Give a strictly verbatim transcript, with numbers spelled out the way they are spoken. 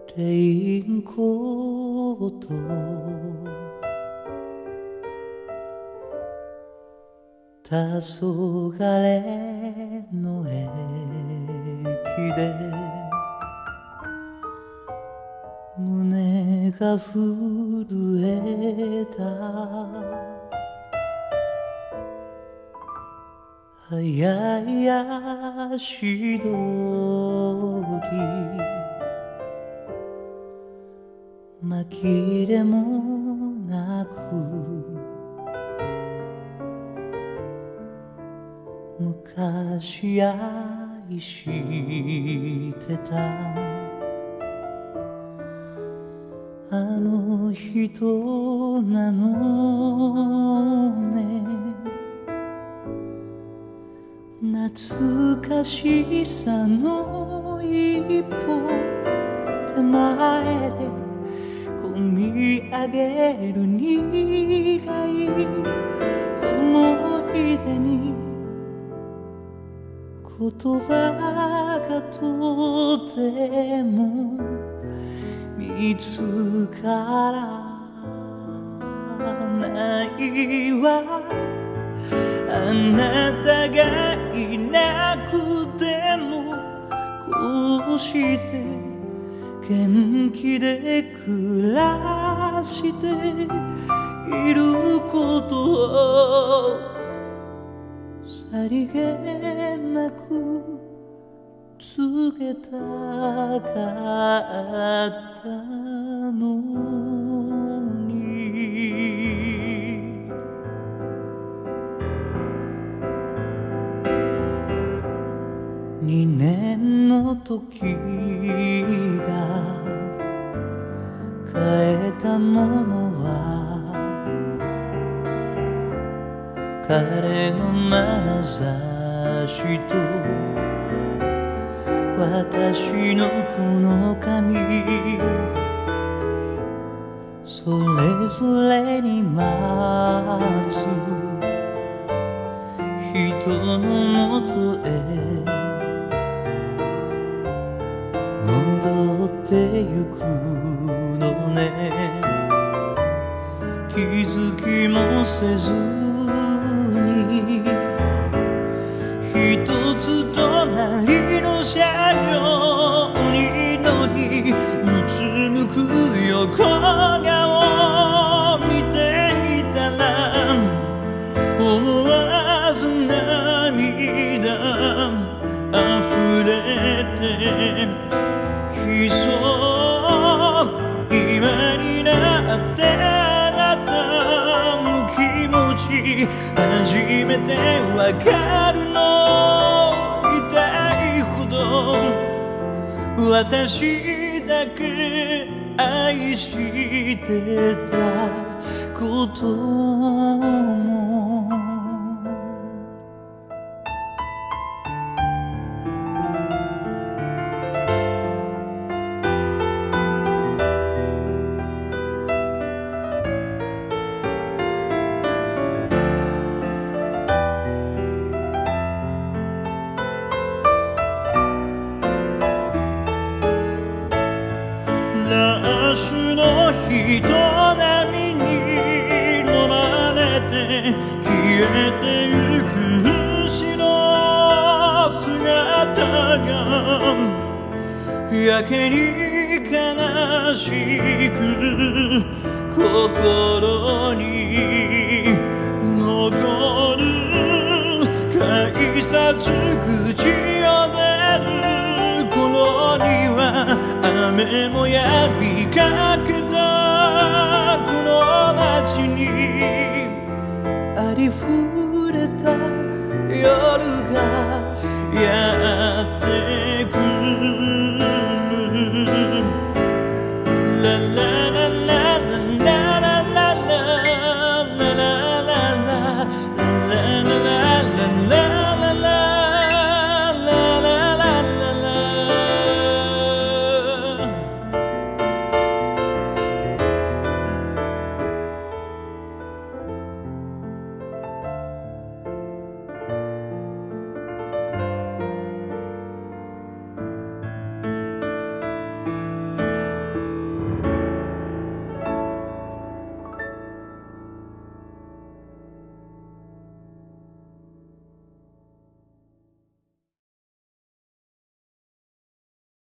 レインコート黄昏の駅で胸が震えた早い足取り紛れもなく昔愛してたあの人なのね懐かしさの一歩手前でこみ上げる苦い思い出に言葉がとても見つからないわあなたがいなくてもこうして元気で暮らしていることをさりげなく告げたかったのに二年の時が変えたものは彼の眼差しと私のこの髪それぞれに待つ人のもとへ戻ってゆくのね気づきもせずに一つ隣の車両に乗りうつむく横顔を見ていたら思わず涙溢れてきそう今になってあなたの気持ち初めてわかるの痛いほど私だけ愛してたこともラッシュの人波に飲まれて消えてゆく後ろ姿がやけに悲しく心に残る改札口を出る頃には雨もやみかけたこの街にありふれた夜が